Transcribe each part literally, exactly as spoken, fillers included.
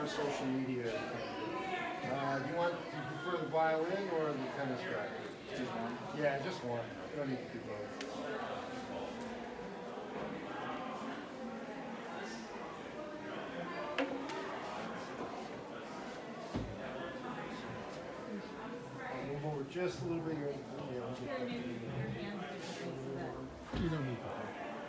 our social media. Uh, do you want, do you prefer the violin or the tennis racket? Just one. Yeah, just one. You don't need to do both. I'll move over just a little bit. You're, you know, You don't need that.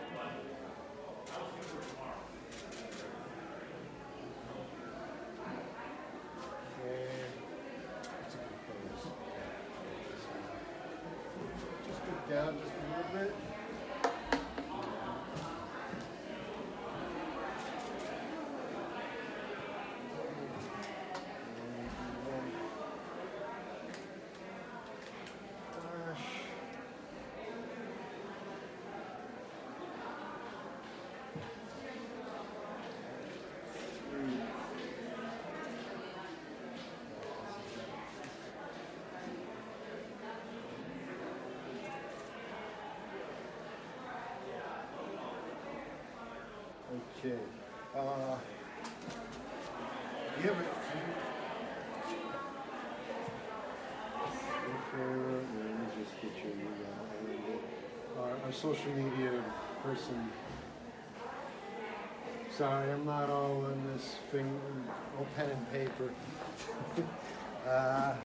just get down just a little bit. Okay. Uh, you have it. Let me just get your email. Our, our social media person. Sorry, I'm not all on this thing, all pen and paper. uh,